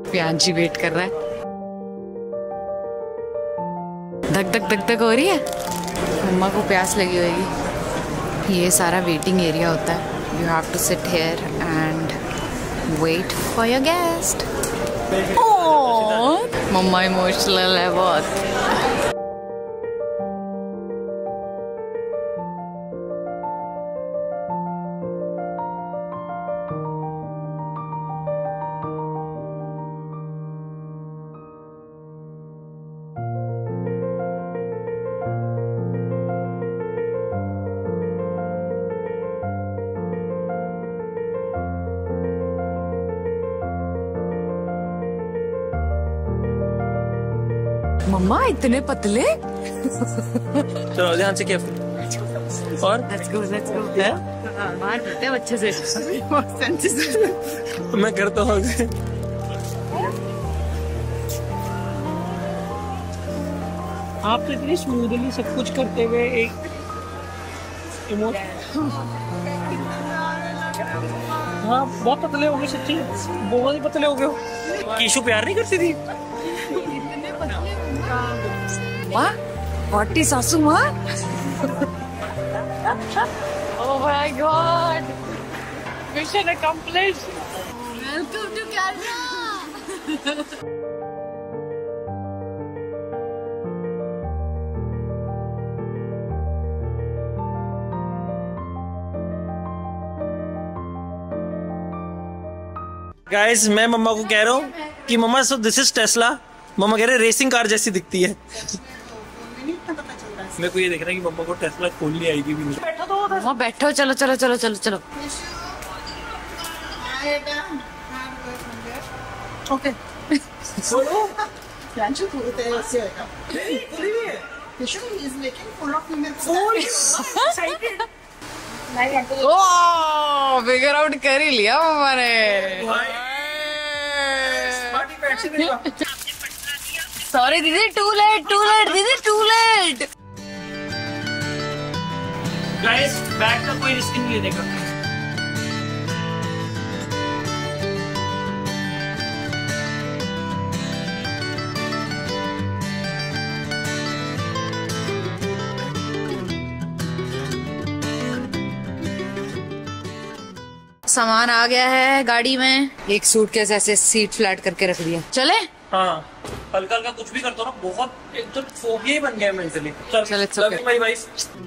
Priyanshi wait कर रहा है। धक धक धक धक हो रही है। मम्मा को प्यास लगी होगी। ये सारा वेटिंग एरिया होता है। You have to sit here and wait for your guest. मम्मा इमोशनल है बहुत। मम्मा इतने पतले। चलो ध्यान से केयरफुल। और लेट्स गो बाहर करते हैं अच्छे से। मैं करता हूँ। आप तो इतनी स्मूथली सब कुछ करते हुए एक हाँ बहुत पतले हो गए सच्ची, बहुत ही पतले हो गए हो। कीशु प्यार नहीं करती थी। माँ हॉटी सासू माँ। Oh my god, mission accomplish. Welcome to Kerala. Guys मैं मम्मा को कह रहा हूँ कि मम्मा सो दिस इज टेस्ला। मम्मा कह रहे रेसिंग कार जैसी दिखती है। मेरे को ये देख रहा है कि मम्मा को टेस्ला खोलनी आएगी भी नहीं। बैठो तो मम्मा बैठो, चलो चलो चलो चलो चलो। Okay Solo? Can't you put it there? She is making full of milk. excited. Oh figure out कर ही लिया मम्मा ने। सॉरी दीदी, टू लेट दीदी, टू लेट। गाइस बैग का कोई रिस्क नहीं लेने का। सामान आ गया है गाड़ी में। एक सूटकेस ऐसे सीट फ्लैट करके रख दिया। चले? हाँ हल्का हल्का कुछ भी करता हूँ ना, बहुत एकदम फोबिया ही बन गया मेंटली। चल it's okay. My wife.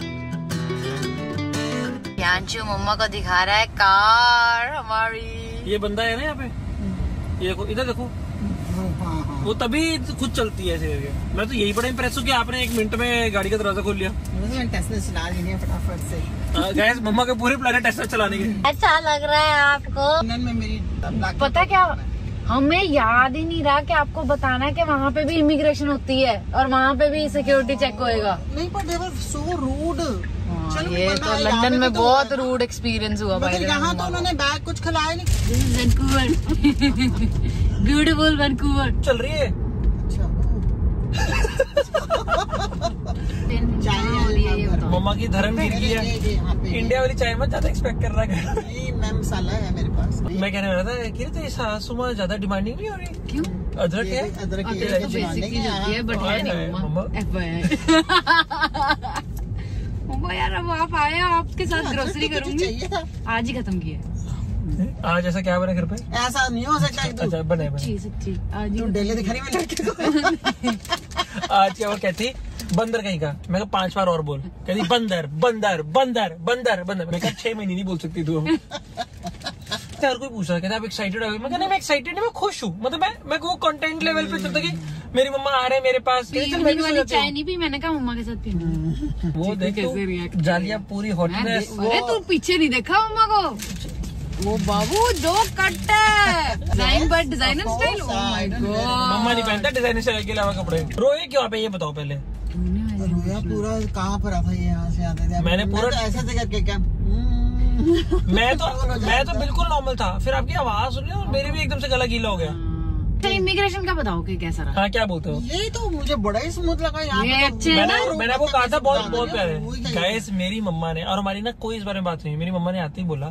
Priyanshu मम्मा को दिखा रहा है कार हमारी। ये बंदा है ना यहाँ पे, ये देखो इधर देखो, वो तभी खुद चलती है ऐसे करके। मैं तो यही बड़ा इम्प्रेस हूँ कि आपने 1 मिनट में गाड़ी का दरवाजा खोल लिया। टेस्ला चला ली फटाफट से। गाइस मम्मा के पूरे प्लान है टेस्ला चलाने के। अच्छा लग रहा है आपको? में मेरी पता क्या, हमें याद ही नहीं रहा कि आपको बताना है कि वहाँ पे भी इमिग्रेशन होती है और वहाँ पे भी सिक्योरिटी चेक होएगा। नहीं पर they were so rude। ये तो लंदन में बहुत रूड एक्सपीरियंस हुआ भाई। यहाँ तो उन्होंने बैग कुछ खिलाया नहीं। ब्यूटीफुल वैंकूवर चल रही है। मम्मा की धर्म गिर गई है। इंडिया वाली चाय मत ज्यादा एक्सपेक्ट कर रहा है। मैं मसाला है मेरे पास। मैं कहने वाला था कि तो सासुमा ज्यादा डिमांडिंग नहीं हो रही। क्यों? अदरक है, अदरक मम्मा यार अब आप आए, आपके साथ ग्रोसरी करूंगी। आज ही खत्म किया। आज ऐसा क्या बना घर पे? ऐसा नहीं हो सकता। अच्छा बने सच्ची आज तू डेली दिखा रही है लड़के को। आज क्या वो कहती बंदर कहीं का, मैं 5 बार और बोल। कहती बंदर बंदर बंदर बंदर बंदर। मैं 6 महीने नहीं बोल सकती तू। हर कोई पूछ रहा है आप एक्साइटेड हो? मैं कहना मैं एक्साइटेड नहीं, मैं खुश हूँ। मतलब मैं वो कंटेंट लेवल पे चलता कि मेरी मम्मा आ रहे हैं मेरे पास। चाय नहीं पी, मैंने कहा मम्मा के साथ पी। वो देख जालिया पूरी हॉटनेस। अरे तू पीछे नहीं देखा मम्मा को? वो बाबू जो कट है designer style. Oh my god, मम्मा नहीं पहनता डिजाइनर स्टाइल के अलावा कपड़े। रोए क्यों आप ये बताओ पहले। रोया पूरा कहाँ पर आता है? यहाँ से आते थे मैंने पूरा तो ऐसे से करके क्या मैं तो बिल्कुल नॉर्मल था। फिर आपकी आवाज सुनी और मेरे भी एकदम से गला गीला हो गया। इमिग्रेशन का बताओ कि कैसा रहा? हाँ क्या बोलते हो? ये तो मुझे बड़ा ही स्मूथ लगा। यहाँ मैंने आपको कहा था बहुत प्यारे। गाइस मेरी मम्मा ने और हमारी ना कोई इस बारे में बात नहीं। मेरी मम्मा ने आते ही बोला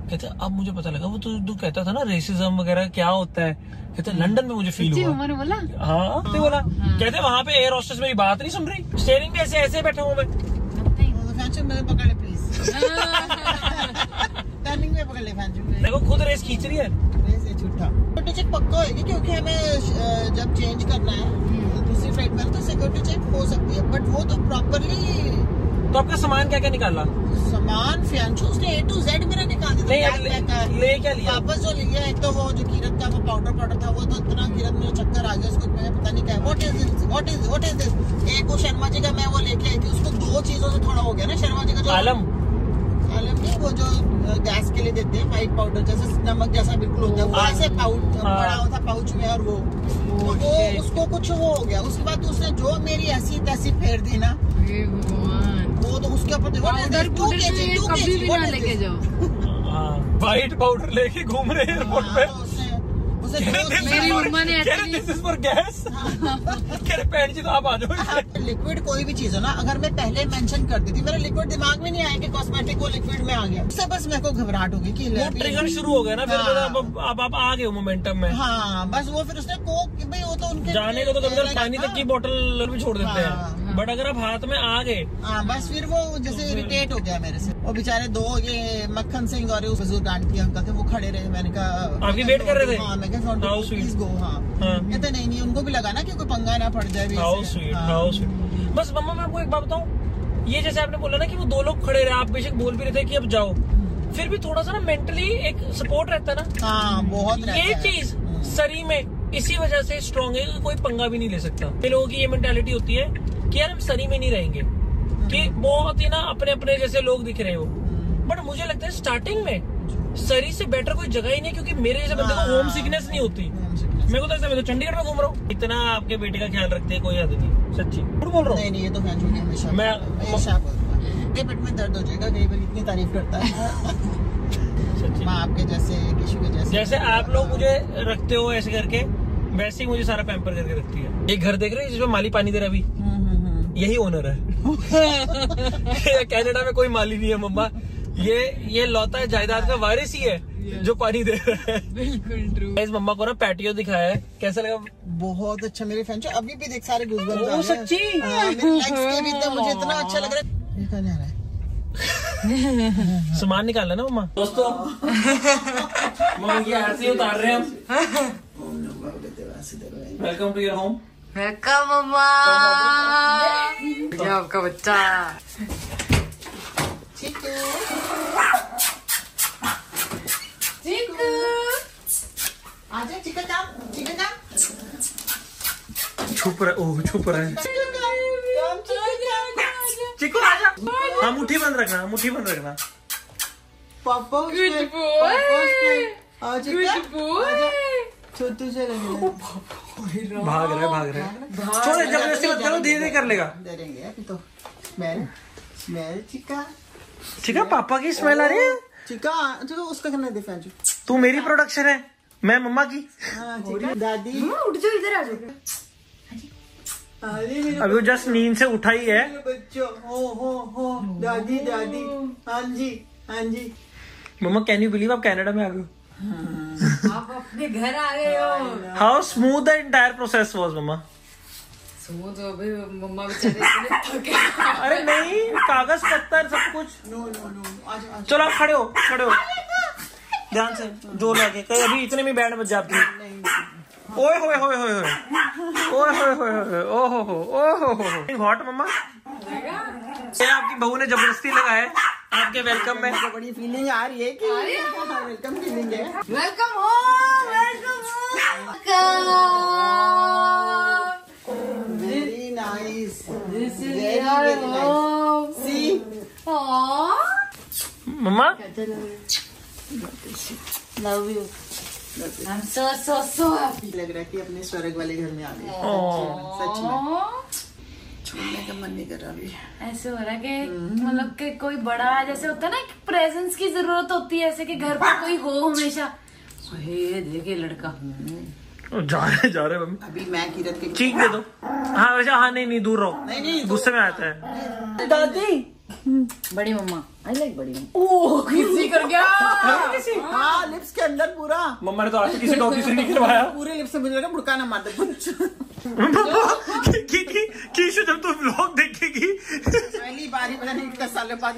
कहते अब मुझे पता लगा वो तू कहता था ना रेसिज्म वगैरह क्या होता है, कहते लंदन में मुझे फील हुआ। उमर बोला हाँ तो बोला कहते वहाँ पे एयर होस्टेस मेरी बात नहीं सुन रही, स्टीयरिंग में ऐसे बैठा हूँ मैं। मैं पकड़ ले प्लीज, टर्निंग में पकड़ ले फैंचू। देखो खुद रेस खींच रही है। रेस है झूठा। सिक्योरिटी चेक पक्का होगी क्योंकि हमें जब चेंज करना है दूसरी फ्लाइट में तो सिक्योरिटी चेक हो सकती है, बट वो तो प्रॉपरली। तो आपका सामान क्या क्या निकाला? सामान फैंचू उसने A to Z मेरा निकाल दिया। ले क्या लिया? वापस जो लिया एक तो वो जो कीरत का वो पाउडर था वो तो इतना कीरत मुझे चक्कर आ गया उसको, मैं पता नहीं क्या है। What is this. एक वो शर्मा जी का मैं वो लेके आई थी, उसको 2 चीजों से थोड़ा हो गया ना। शर्मा जी का जो आलम नहीं, वो जो गैस के लिए देते हैं व्हाइट पाउडर जैसे नमक जैसा बिल्कुल होता है वो, ऐसे पाउच पड़ा हुआ था पाउच में, और वो तो वो उसको कुछ वो हो गया। उसके बाद उसने जो मेरी ऐसी तैसी फेर दी ना, वो तो उसके ऊपर व्हाइट पाउडर लेके घूम रहे हैं एयरपोर्ट पे। मेरी उम्मा ने गैस कह रहे पैंट जी तो आप आ जाओ। लिक्विड कोई भी चीज हो ना, अगर मैं पहले मेंशन कर दी थी, मेरे लिक्विड दिमाग में नहीं आया कि कॉस्मेटिक वो लिक्विड में आ गया, उससे बस मेरे को घबराहट होगी कि वो ट्रिगर शुरू हो गया ना। फिर अब आप आ गए हो मोमेंटम में। हाँ बस वो फिर उसने कोक भाई वो तो उनके जाने को तो कभी पानी तक की बोतल भी छोड़ देते हैं, बट अगर आप हाथ में आ गए बस फिर वो जैसे इरिटेट हो गया मेरे से। वो बेचारे 2 ये मक्खन सिंह और बुजुर्ग आंटी अंकल थे, वो खड़े रहे। मैंने कहा आपकी वेट कर रहे थे। हाँ, मैं प्लीज गो। हाँ कहते नहीं उनको भी लगा ना कि कोई पंगा ना पड़ जाए। बस मम्मा मैं आपको एक बात बताऊं, ये जैसे आपने बोला ना कि वो 2 लोग खड़े रहे, आप बेशक बोल भी रहे थे कि अब जाओ, फिर भी थोड़ा सा ना मेंटली एक सपोर्ट रहता है ना। हाँ बहुत ये चीज सरी में इसी वजह से स्ट्रॉन्ग है, कोई पंगा भी नहीं ले सकता। लोगों की ये मेंटालिटी होती है कि यार हम सरी में नहीं रहेंगे, कि बहुत ही ना अपने अपने जैसे लोग दिख रहे हो, बट मुझे लगता है स्टार्टिंग में सरी से बेटर कोई जगह ही नहीं, क्योंकि मेरे जैसे बंदे को होम सिकनेस नहीं होती। मेरे को तो मैं तो चंडीगढ़ में घूम रहा हूँ। इतना आपके बेटे का ख्याल रखते हैं कोई हद नहीं, सच्ची बोल रहा हूँ। नहीं ये तो हमेशा मैं पेट में दर्द हो जाएगा कई बार, इतनी तारीफ करता है सच्ची। मैं आपके जैसे किसी के जैसे आप लोग मुझे रखते हो ऐसे करके, वैसे ही मुझे सारा पैम्पर करके रखती है। ये घर देख रहे हैं जिसमें माली पानी दे रहा अभी, यही ओनर है। कनाडा में कोई माली नहीं है मम्मा, ये लौता जायदाद का वारिस ही है जो पानी दे रहा है। बिल्कुल ट्रू। इस मम्मा को ना पैटियो दिखाया है, कैसा लगा? बहुत अच्छा। मेरे फैन अभी भी देख सारे गूज़बम्स आ रहे हैं। सच्ची मेरे लेग्स के भी मुझे इतना अच्छा लग रहा है। ये कहाँ जा रहा है? सामान निकालना ना मम्मा। दोस्तों मम्मा की आरती उतार रहे हैं हम। Welcome to your home. Welcome मम्मा। ये आपका बच्चा चिकू। आजा चिकन का छुप रहा है। चिकू आजा। हाँ मुट्ठी बंद रखना। पापा छोटू से भाग रहा है। छोड़ो जबरदस्ती मत करो, धीरे कर लेगा। दे देंगे अभी तो। स्मेल चिका पापा की स्मेल आ रही है। चिका उसका करना दे फैंचू। तू मेरी प्रोडक्शन है, मैं मम्मा की। दादी उठ जाओ, इधर आ जाओ। अभी वो जस्ट नींद से उठा ही है। बच्चों हो दादी हाँ जी मम्मा कैन यू बिलीव आप कनाडा में आ गए? आप अपने घर आ गए हो। How smooth the entire process was मम्मा? स्मूथ हो भाई, मम्मा बेचारे थके। अरे नहीं, कागज पत्थर सब कुछ। नो चलो आप खड़े हो ध्यान से, जोर लगे कहीं अभी इतने में बैंड बज जाती है। ओए होए ओहो हॉट मम्मा। ये आपकी बहू ने जबरदस्ती लगाया है आपके वेलकम में। बड़ी फीलिंग आ रही है कि वेलकम फीलिंग है। Welcome very nice. मम्मा love you. I'm so happy। लग रहा है कि अपने स्वर्ग वाले घर में आ गए। सच में छोड़ने का मन नहीं कर रहा अभी। ऐसे हो रहा है कि मतलब कि कोई बड़ा जैसे होता है ना, प्रेजेंस की जरूरत होती है, ऐसे कि घर पर कोई हो हमेशा। ये देखिए लड़का जा रहे मम्मी। अभी मैं कीरत के चीख दे दो। हाँ वैसे हाँ नहीं दूर रहो, नहीं गुस्से में आता है। दादी बड़ी मम्मा। आई लाइक बड़ी मम्मा। ओह किसी कर गया। के अंदर पूरा। मम्मा ने तो आज किसी डॉक्टर से नहीं करवाया। पूरे लिप्स से मुझे लगा बुड़काना मार दे। कीशु जब तू व्लॉग देखेगी पहली बार ही पता नहीं कितना साल बाद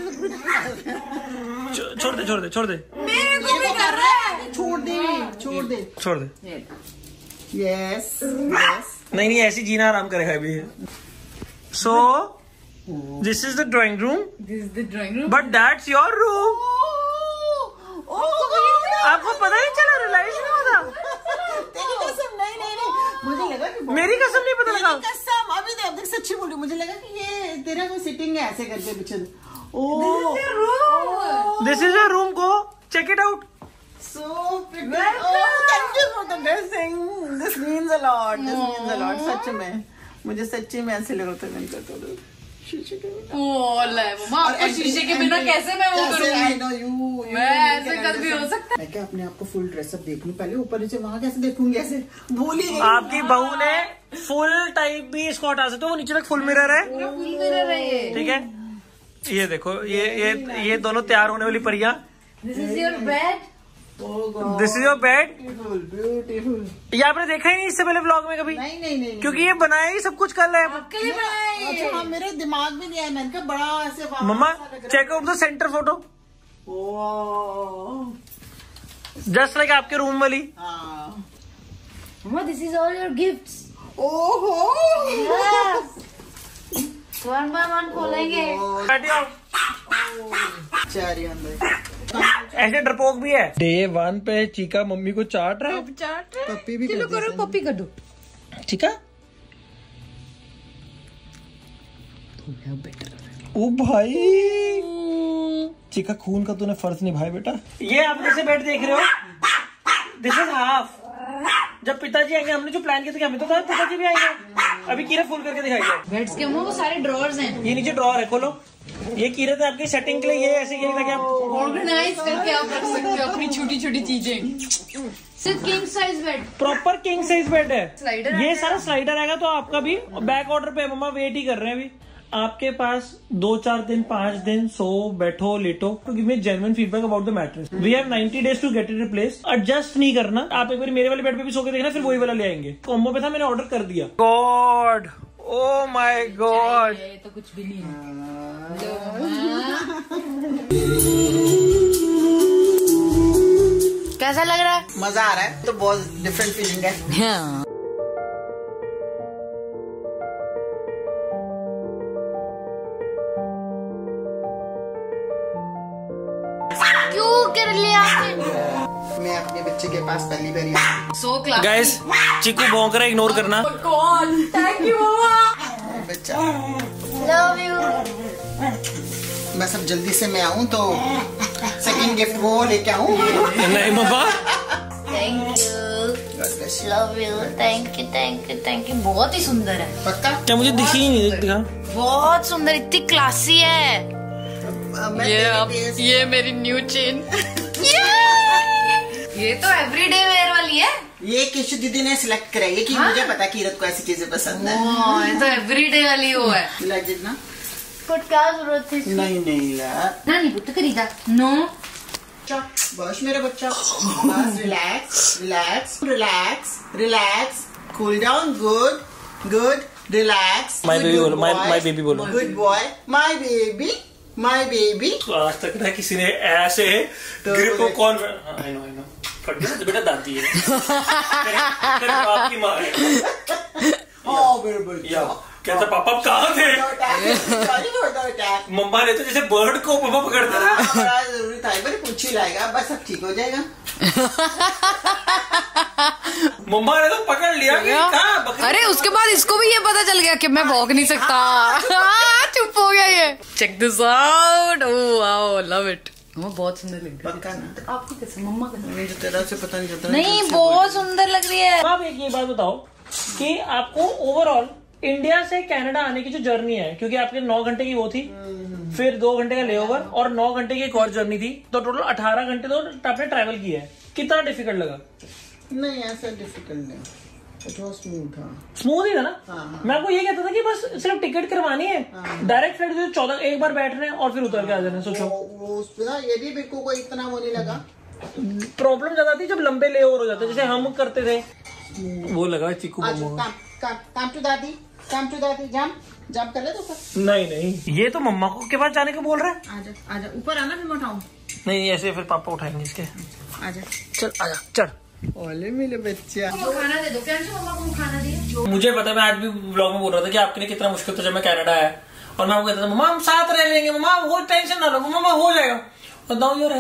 छोड़ दे मेरे को भी कर रहा है। छोड़ दे। यस नहीं ऐसी जीना आराम करेगा अभी। So this is the drawing room but that's your room. आपको पता नहीं चला, रियलाइज नहीं होता? तेरी कसम नहीं मुझे लगा कि मेरी कसम नहीं पता लगा। कसम अभी देख सच्ची बोली, मुझे लगा कि ये तेरा कोई सिटिंग है ऐसे करके पीछे। This is your room, go check it out. So pretty. Oh, thank you for the blessing. This means a lot. सच में मुझे सच्ची में ऐसे लग रहा था तो शीशे के मम्मा आपको शीशे के बिना कैसे मैं वो करूंगी? मैं ऐसे कल भी हो सकता है। मैं क्या अपने आप को फुल ड्रेसअप देख लूं पहले, ऊपर नीचे वहाँ कैसे देखूंगी? ऐसे भूल ही गई। आपकी बहू ने फुल टाइप भी इसको हटा सकते हो, वो नीचे तक फुल मिरर है। फुल मिरर है ये, ठीक है। ये देखो ये दोनों तैयार होने वाली परियां। This is your bed. This is your bed. Beautiful. ये आपने देखा ही नहीं इससे पहले व्लॉग में कभी? नहीं क्योंकि ये बनाया ही सब कुछ कर है। अच्छा हाँ, मेरे दिमाग में नहीं आया। मैंने कहा बड़ा ऐसे मम्मा check out the centre photo, just like आपके रूम वाली। मम्मा this is all your gifts. ओहो वन बाय वन खोलेंगे। ऐसे डरपोक भी है। डे 1 पे चीका मम्मी को चाट रहा है। पप्पी भी चलो करो, पप्पी कर दो। चीका ओ भाई, चीका खून का तूने फर्ज निभाया बेटा। ये आप जैसे बेड देख रहे हो, दिस इज हाफ। जब पिताजी आएंगे, हमने जो प्लान किया था, हमें तो था पिताजी भी आएंगे। अभी कीरत फुल करके दिखाइए। बेड्स के वो सारे ड्रॉर्स हैं। ये नीचे ड्रॉर है, खोलो। ये कीरत है आपकी सेटिंग के लिए। ये ऐसे किया ताकि आप ऑर्गेनाइज करके आप रख सकते हो अपनी छोटी छोटी चीजें। सिर्फ king size bed, proper king size bed है। स्लाइडर ये सारा स्लाइडर आएगा। तो आपका भी बैक ऑर्डर पे मम्मा वेट ही कर रहे हैं अभी। आपके पास 2-4 दिन 5 दिन सो बैठो लेटो। तो give me genuine feedback about the mattress. We have 90 days to get it replace. Adjust नहीं करना। आप एक बार मेरे वाले बेड पे भी सो के देखना, फिर वही वाला ले आएंगे। कॉम्बो पे था, मैंने ऑर्डर कर दिया। गॉड, ओ माय गॉड, ये तो कुछ भी नहीं है। कैसा लग रहा है? मजा आ रहा है। तो बहुत डिफरेंट फीलिंग है। क्यों कर लिया आपने? मैं अपने बच्चे के पास पहली बार आई। सो क्लास गाइस, चिकू भौंक रहा है, इग्नोर करना। कौन? थैंक यू मम्मा। बच्चा लव यू। बस अब जल्दी से मैं आऊँ तो सेकंड गिफ्ट वो लेके आऊँ। नहीं मम्मा, thank you, love you, thank you. बहुत ही सुंदर है। पक्का? क्या मुझे दिखी ही नहीं? दिखा। बहुत सुंदर, इतनी क्लासी है। ये मेरी न्यू चेन। ये तो एवरीडे वेयर वाली है। ये किशु दीदी ने सिलेक्ट कराई है कि मुझे पता कीरत को ऐसी चीजें पसंद है। ये तो एवरीडे वाली वो है। लग ना बट क्या जरूरत थी? नहीं ला नहीं पुत्र खरीदा। नो बस मेरा बच्चा, बस relax, cool down, good, relax. My baby बोलो, माय बेबी बोलो। Good boy, my baby. तो आज तक ना किसी ने ऐसे ग्रिप को कौन आई नो फट गया तो बेटा दादी है। तेरे बाप की माँ है। या कहता पापा कहाँ थे? मम्मा ने तो जैसे बर्ड को पापा पकड़ता था। जरूरी था, पूछ ही लाएगा, बस अब ठीक हो जाएगा। मम्मा ने तो पकड़ लिया कि कहाँ। अरे उसके बाद इसको भी ये पता चल गया कि मैं भौंक नहीं सकता। चुप हो गया ये। Check this out. Oh wow, love it. वो बहुत सुंदर लग रही है। पक्का ना? आपकी कैसे मम्मा का? मुझे तेरा से पता नहीं चलता। नहीं, बहुत सुंदर लग रही है। आप एक ये बात बताओ कि आपको ओवरऑल इंडिया से कनाडा आने की जो जर्नी है, क्योंकि आपके 9 घंटे की वो थी, फिर 2 घंटे का लेओवर और 9 घंटे की एक और जर्नी थी, तो टोटल 18 घंटे तो आपने ट्रैवल किया है। कितना डिफिकल्ट लगा? नहीं ऐसा डिफिकल्ट नहीं, बहुत स्मूथ ही था ना। हाँ। मैं आपको ये कहता था कि बस सिर्फ टिकट करवानी है, डायरेक्ट फ्लाइट से 14 एक बार बैठ रहे हैं और फिर उतर के आ जाना। सोचो वो ये भी बिल्कुल कोई इतना वो नहीं लगा। प्रॉब्लम ज्यादा थी जब लंबे लेओवर हो जाते, जैसे हम करते थे। वो लगा चीकू मम्मा। काम टू दादी, जंप कर ले तो ऊपर। नहीं, ये तो मम्मा को के पास जाने को बोल रहा है। आजा ऊपर आना, फिर मैं उठाऊं। नहीं, ऐसे फिर पापा उठाएंगे इसके। आजा, चल आजा, चल। ओले मेरे बच्चा, खाना दे दो। क्या मम्मा को खाना दिया? मुझे पता है, मैं आज भी ब्लॉग में बोल रहा था कि आपके लिए कितना मुश्किल था जब मैं कनाडा आया, और मैं आपको कहता था मम्मा हम साथ रह लेंगे, मम्मा वो टेंशन ना लो, मम्मा हो जाएगा। और नाउ योर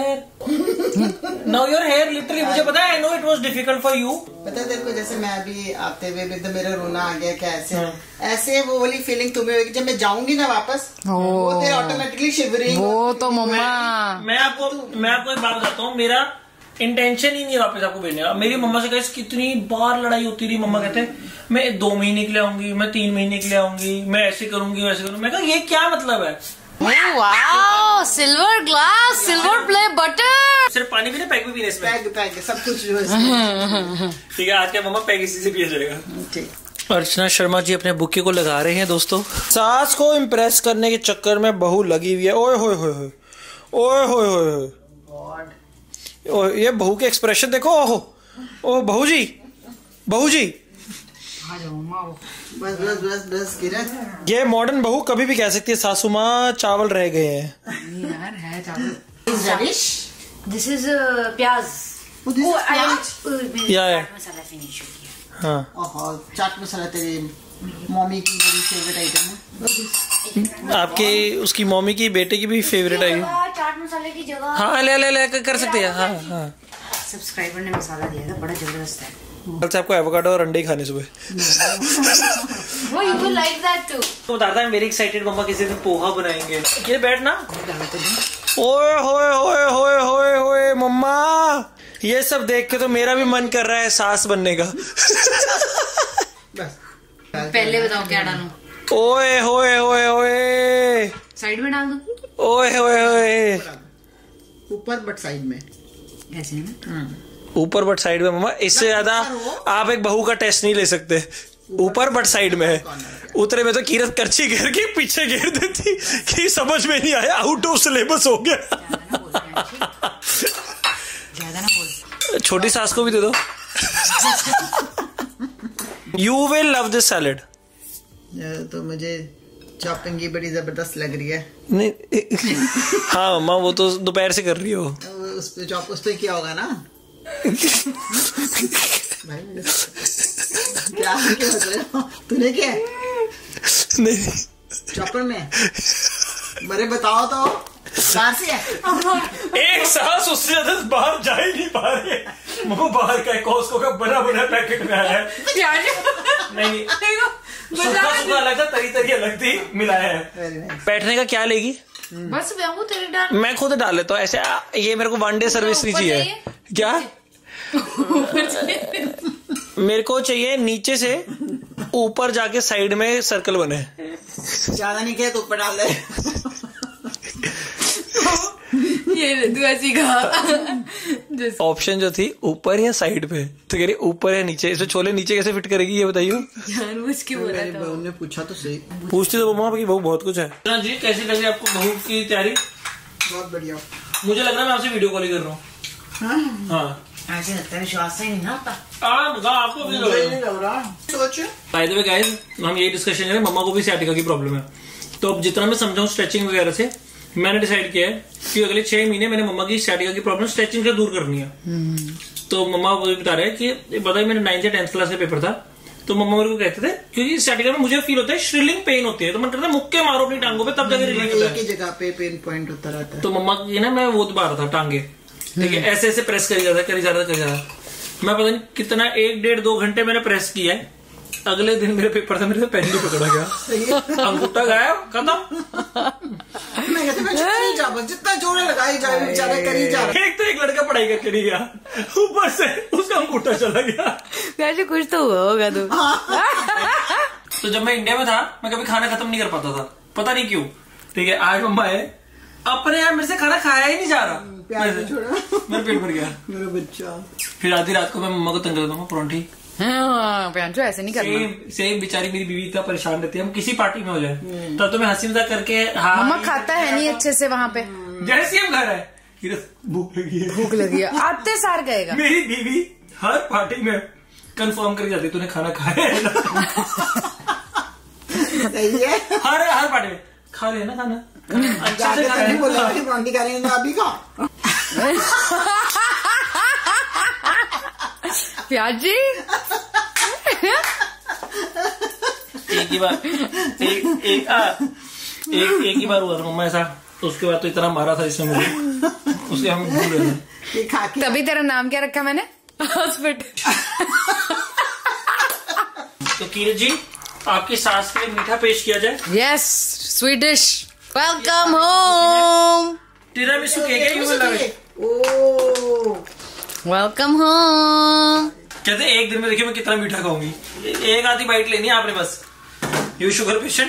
हेयर लिटरली, मुझे पता है, I know it was difficult for you. पता है तेरे को, जैसे मैं अभी आते हुए एकदम मेरा रोना आ गया, कैसे ऐसे वो वाली फीलिंग तुम्हें होगी जब मैं जाऊंगी ना वापस, वो तेरे ऑटोमेटिकली शिवरिंग। वो तो मम्मा, मैं आपको एक बात बताता हूँ, मेरा इंटेंशन ही नहीं वापस आपको भेजने का। मेरी मम्मा से कहे कितनी बार लड़ाई होती रही, मम्मा कहते मैं 2 महीने के लिए आऊंगी, मैं 3 महीने के लिए आऊंगी, मैं ऐसे करूंगी वैसे करूंगी। मैं कहा ये क्या मतलब है? Wow, silver glass, silver play button. सिर्फ पानी पीने, पैक भी पीने इसमें, पैग सब कुछ जो है। ठीक है, आज क्या मम्मा पैक इसी से पिया जाएगा। अर्चना शर्मा जी अपने बुक्के को लगा रहे हैं दोस्तों। सास को इम्प्रेस करने के चक्कर में बहू लगी हुई है। ओए होए होए होए, ओए होए होए, ये बहू के एक्सप्रेशन देखो। ओह बहू जी, बहू जी, बस किरण, ये मॉडर्न बहू कभी भी कह सकती है सासू माँ चावल रह गए हैं। यार है चावल। दिस इज प्याज। मसाला फिनिश हो गया। हाँ, चाट मसाला तेरी मम्मी की बड़ी फेवरेट आइटम है। आपकी उसकी मम्मी की बेटे की भी फेवरेट है। चाट मसाले की जगह हाँ ले कर सकते हैं। हाँ हाँ, सब्सक्राइबर ने मसाला दिया था, बड़ा जबरदस्त है। कल से आपको एवोकाडो और अंडे खाने सुबह। वो you will like that too. तो बताता है वेरी एक्साइटेड, मम्मा किसी दिन पोहा बनाएंगे। ये बैठना। ओए होए होए होए होए होए मम्मा, ये सब देख के तो मेरा भी मन कर रहा है सास बनने का। पहले बताओ क्या डालूं? ओए होए होए होए, साइड में डाल दूं? ओए होए होए, ऊपर बट साइड में ऐसे है ना? ऊपर बट साइड में। मम्मा इससे ज्यादा आप एक बहू का टेस्ट नहीं ले सकते। ऊपर बट साइड में है। उतरे में तो कीरत करछी घेर के पीछे घेर देती कि समझ में नहीं आया, आउट ऑफ सिलेबस हो गया। ज्यादा ना बोल। छोटी सास को भी दे दो। You will love this salad. तो मुझे चॉपिंग की बड़ी जबरदस्त लग रही है। नहीं हाँ मम्मा, वो तो दोपहर से कर रही हो। उस पे चॉप उस पे क्या होगा ना। क्या तूने क्या नहीं चॉपर में मेरे बताओ तो बाहर से है। एक सास उससे ज्यादा बाहर जा ही नहीं पा रहे। मम्मा बाहर का कॉस्को का बना पैकेट में आया है। नहीं सूखा अलग था, तरी अलग थी, मिलाया है। बैठने का क्या लेगी? बस तेरे डाल। मैं खुद डाल लेता हूँ ऐसे। ये मेरे को 1 डे सर्विस नहीं चाहिए। क्या मेरे को चाहिए नीचे से ऊपर जाके साइड में सर्कल बने। ज्यादा नहीं किया तो ऊपर डाल दे। ये तू ऐसी कहा। ऑप्शन जो थी ऊपर या साइड पे, तो कह रही ऊपर या नीचे। इसे छोले नीचे कैसे फिट करेगी ये बताइए। उन्होंने पूछा तो सही। पूछती तो मम्मा की बहू बहुत कुछ है। जी कैसी लग रही है आपको बहू की तैयारी? बहुत बढ़िया। मुझे लग रहा है मैं आपसे वीडियो कॉल कर रहा हूँ। हाँ ऐसे लगता है, विश्वास ही नहीं ना होता। आपको भी लग रहा है। सोच बाय द वे गाइस, हम यही डिस्कशन करें। मम्मा को भी सियाटिका की प्रॉब्लम है, तो अब जितना मैं समझाऊं स्ट्रेचिंग वगैरह से, मैंने डिसाइड किया है कि अगले 6 महीने मैंने मम्मा की सियाटिका की प्रॉब्लम स्ट्रेचिंग से दूर करनी है। तो मम्मा वो बता रहे हैं कि बताइए मेरे 9th या 10th क्लास का पेपर था, तो मम्मा मेरे को कहते थे क्योंकि सियाटिका में मुझे फील होता है श्रिलिंग पेन होती है, तो मन करता है मुक्के मारो अपनी टांगों पे तब जाके रिलीफ होता है। एक ही जगह पे पेन पॉइंट होता रहता है। तो मम्मा की ना मैं वो दबा रहा था टांगे, ठीक है, ऐसे ऐसे प्रेस करी जा रहा। मैं पता नहीं कितना 1-1.5-2 घंटे मैंने प्रेस किया है। अगले दिन मेरे पेपर था, मेरे से पेन नहीं पकड़ा गया। अंगूठा गायब, खत्म। जितना जोर लगाई जा रही ज्यादा करी जा रहा। एक तो एक लड़का पढ़ाई करके नहीं गया, ऊपर से उसका अंगूठा चला गया। वैसे कुछ तो हुआ होगा तू। तो जब मैं इंडिया में था, मैं कभी खाना खत्म नहीं कर पाता था, पता नहीं क्यों। ठीक है, आज मम्मा है अपने यार मेरे से खाना खाया ही नहीं जा रहा, मेरा पेट भर गया। मेरा बच्चा फिर आधी रात को मैं मम्मा को तंग करता हूँ परोंठी। ऐसे नहीं करना। सेम बेचारी मेरी बीवी इतना परेशान रहती है, हम किसी पार्टी में हो जाए तब तो मैं हंसी मजाक करके। हाँ मम्मा खाता है नहीं अच्छे से वहाँ पे। जैसे हम घर है भूख लगी है, भूख लगी है, आते सार गएगा। मेरी बीवी हर पार्टी में कंफर्म कर जाती तूने खाना खाया है ना। सही है, हर पार्टी में खा ले ना खाना, अच्छा से खा ले। अभी का प्याज जी एक ही बार हुआ था मम्मा ऐसा, तो उसके बाद तो इतना मारा था इसने मुझे, उसके हम भूल रहे थे। तभी तेरा नाम क्या रखा मैंने? हॉस्पिटल। तो कीरत जी आपकी सास के लिए मीठा पेश किया जाए। Yes, Swedish. Welcome home. Tiramisu cake है, you will love it. Welcome home. कहते एक दिन में देखिए मैं कितना मीठा खाऊंगी, एक आधी बाइट लेनी है आपने बस। You sugar patient.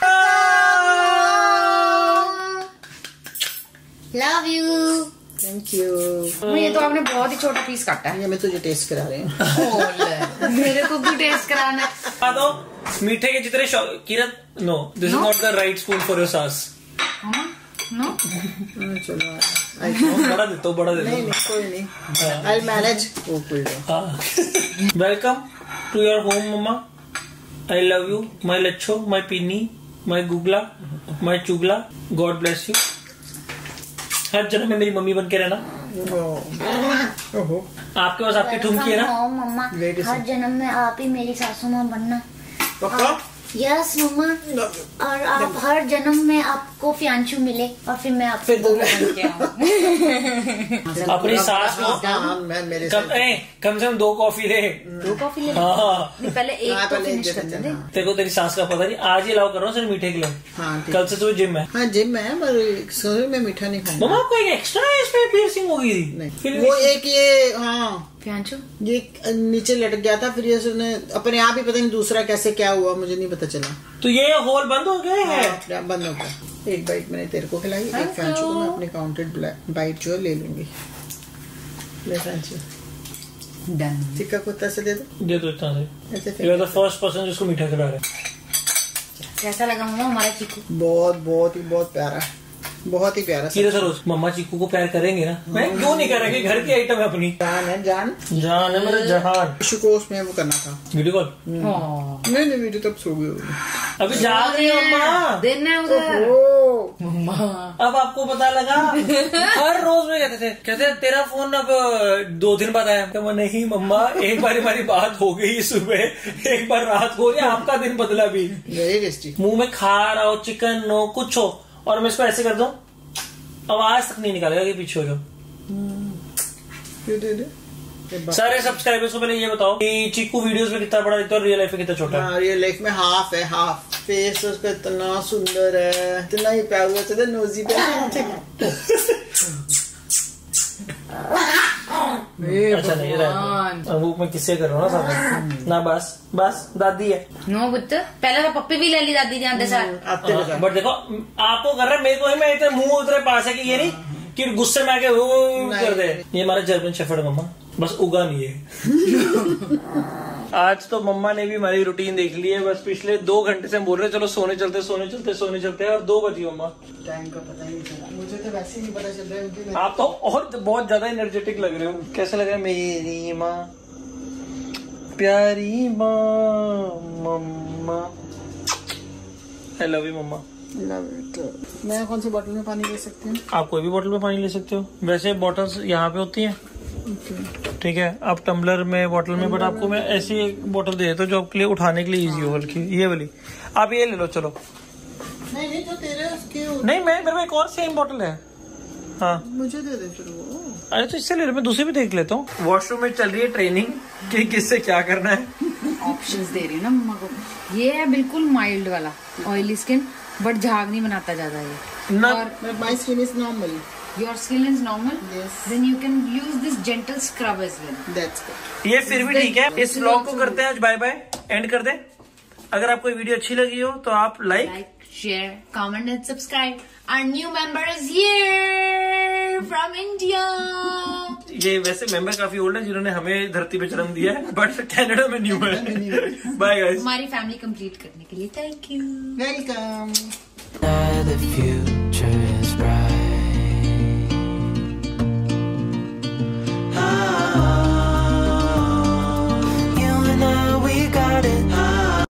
Love you. Thank you. ये तो आपने बहुत ही छोटा पीस काटा है। ये मैं तुझे टेस्ट करा रही हूँ। मेरे को भी टेस्ट कराना है। दो मीठे के जितने Keerat, no this is not the right spoon for your सास। नो चलो बड़ा देता हूँ, बड़ा देता हूँ। नहीं कोई नहीं, I manage. Welcome to your home मम्मा। आई लव यू माई लच्छो, माई पिन्नी, माई गुगला, माई चुगला। God bless you. हर जन्म में मेरी मम्मी बन के रहना। आपके पास आपकी ठुमकी है ना मम्मा, हर जन्म में आप ही मेरी सासू माँ बनना। पक्का? यस मम्मा। और आप हर जन्म में आपको फियांशु मिले और फिर मैं आपसे दूल्हा बन के आऊँ। अपनी सास को कम से कम 2 कॉफी दे। 2 कॉफी ले। हाँ, पहले एक तो फिनिश करते थे। तेरे को तेरी सास का पता नहीं, आज ही अलाउ कर रहा हूँ सिर्फ मीठे के लिए। कल से तो जिम है। हाँ जिम है, पर सोने में मीठा नहीं खाऊंगा। मम्मा आपको एक एक्स्ट्रा इस पे पियर्सिंग हो गई थी। वो एक ये, हाँ फियांशु ये नीचे लटक गया था, फिर ये उसने अपने आप ही पता नहीं दूसरा कैसे क्या हुआ, मुझे नहीं पता चला। तो ये होल बंद हो गया है। हाँ, बंद हो गया। एक बाइट मैंने तेरे को खिलाई, एक फ्रेंचो को मैं अपने काउंटेड बाइट जो है ले लूंगी। ले फ्रेंचो डन। टिक्का कुत्ता से दे दो। दे दो इतना से। ऐसे you are the first person जिसको मीठा खिला रहे हैं। कैसा लगा मम्मा हमारा चीकू? बहुत प्यारा, बहुत ही प्यारा। सीधे सरोज मम्मा चीकू को प्यार करेंगे ना? मैं क्यों नहीं करेंगे, घर की आइटम है अपनी। जान है, जान है मेरा जहान। को उसमें वो करना था वीडियो कॉल। नहीं वीडियो तब सो गई अभी जाग रही है मम्मा। दिन है उधर। मम्मा अब आपको पता लगा। हर रोज में कहते तेरा फोन अब 2 दिन बाद आया। तो नहीं मम्मा, एक बार हमारी बात हो गई सुबह, एक बार रात हो गई, आपका दिन बदला भी। Very tasty. मुंह में खा रहा हो, चिकन हो, कुछ हो, और मैं इसको ऐसे कर दूं, आवाज तक नहीं निकालेगा कि पीछे हो जाओ। सारे सब्सक्राइबर्स को पहले ये बताओ कि चीकू वीडियोस में कितना बड़ा दिखता है और रियल लाइफ में कितना छोटा है? रियल लाइफ में हाफ है, हाफ। फेस उसका इतना सुंदर है, इतना ही प्यार हुआ था नोजी पे। अच्छा नहीं अब वो मैं किससे कर रहा हूँ ना, ना बस दादी है। नो बुत्त, पहले तो पप्पी भी ले ली दादी जानते साथ। बट देखो आपको कर रहा है, मेरे को ही मैं इतना मुंह उतरे पास है कि ये नहीं कि गुस्से में आके वो कर दे। ये हमारा जर्मन शेफर्ड मम्मा, बस उगा नहीं है। आज तो मम्मा ने भी हमारी रूटीन देख ली है। बस पिछले 2 घंटे से हम बोल रहे चलो सोने चलते और 2 बजी मम्मा। टाइम का पता नहीं चला, मुझे तो वैसे ही नहीं पता चल रहा है। आप तो और बहुत ज्यादा एनर्जेटिक लग रहे हो। कैसे लग रहा है? मेरी माँ, प्यारी माँ, मम्मा, आई लव यू मम्मा। मैं कौन सी बोतल में पानी ले सकती हूँ? आप कोई भी बोतल में पानी ले सकते हो। वैसे बॉटल्स यहाँ पे होती हैं, ठीक है। आप टम्बलर में, बोतल में, बट आपको मैं ऐसी एक बोतल दे देता हूँ जो आपके लिए उठाने के लिए इजी हो, हल्की, ये वाली। आप ये ले लो चलो। नहीं तो तेरे उसके नहीं, मैं मेरे में एक और सेम बोतल है। हाँ मुझे दे दे फिर वो। अरे तो इससे ले लो, मैं दूसरी भी देख लेता हूँ। वॉशरूम में चल रही है ट्रेनिंग कि किससे क्या करना है। ऑप्शंस दे रही हूँ ना मम्मा को। ये है बिल्कुल माइल्ड वाला ऑयली स्किन, बट झाग नहीं बनाता ज्यादा ये। और my skin is normal. Your skin is normal, then you can use this gentle scrub as well. That's good. ये फिर भी ठीक है। इस व्लॉग को करते हैं आज बाय बाय, एंड कर दे। अगर आपको वीडियो अच्छी लगी हो तो आप like, share, comment and subscribe. Our new member is here from India. ये वैसे मेंबर काफी ओल्ड है जिन्होंने हमें धरती पे जन्म दिया है, बट कनाडा में न्यू है। Bye guys. हमारी फैमिली कंप्लीट करने के लिए थैंक यू। वेलकम।